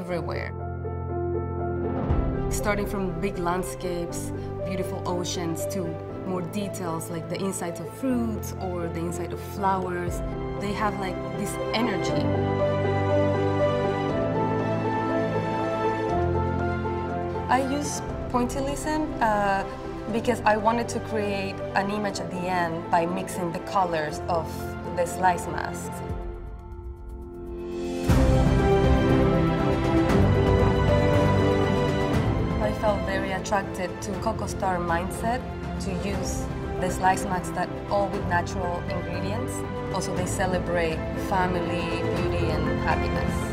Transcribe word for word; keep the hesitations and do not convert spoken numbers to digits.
everywhere. Starting from big landscapes, beautiful oceans, to more details like the insides of fruits or the inside of flowers. They have like this energy. I use pointillism uh, because I wanted to create an image at the end by mixing the colors of the slice masks. I felt very attracted to Kocostar mindset to use the slice masks that all with natural ingredients. Also, they celebrate family, beauty, and happiness.